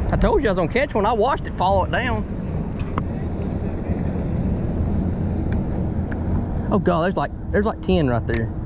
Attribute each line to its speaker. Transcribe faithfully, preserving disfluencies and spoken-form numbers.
Speaker 1: I told you I was gonna catch one. I watched it follow it down. Oh God, there's like there's like ten right there.